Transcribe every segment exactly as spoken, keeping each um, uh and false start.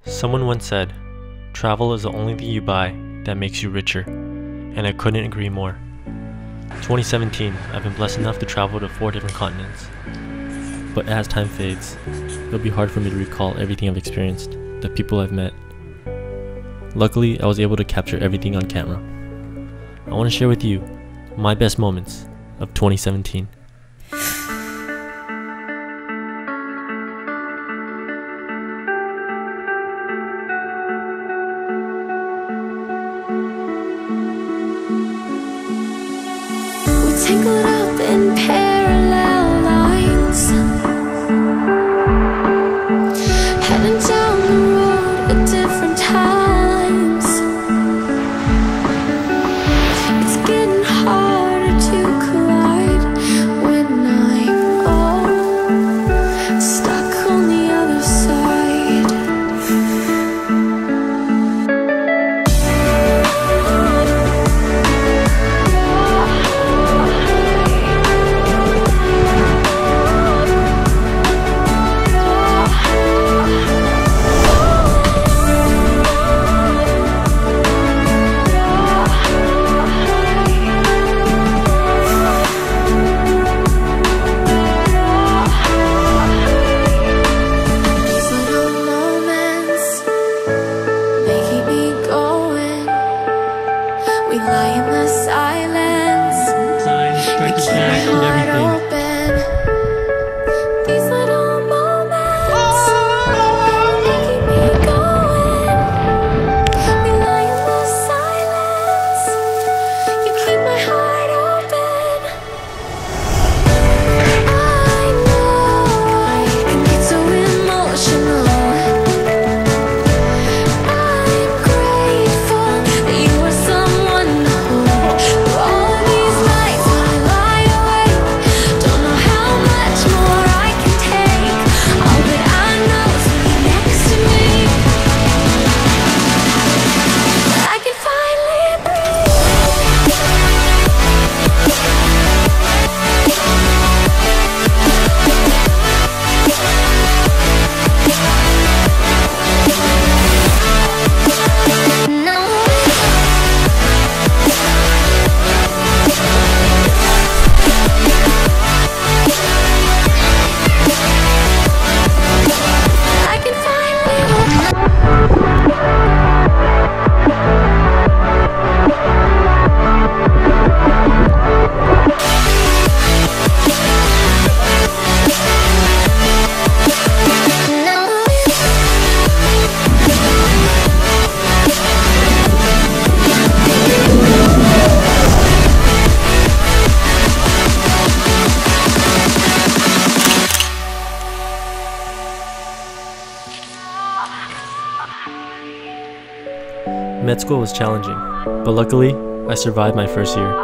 Someone once said, travel is the only thing you buy that makes you richer, and I couldn't agree more. twenty seventeen, I've been blessed enough to travel to four different continents. But as time fades, it'll be hard for me to recall everything I've experienced, the people I've met. Luckily, I was able to capture everything on camera. I want to share with you my best moments of twenty seventeen. Tangled up in parallel lines, heading down the road at different times. It's getting harder to collide when I'm all stuck on the other side. Med school was challenging, but luckily, I survived my first year.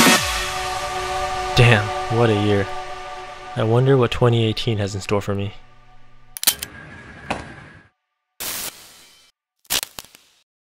Damn, what a year. I wonder what twenty eighteen has in store for me.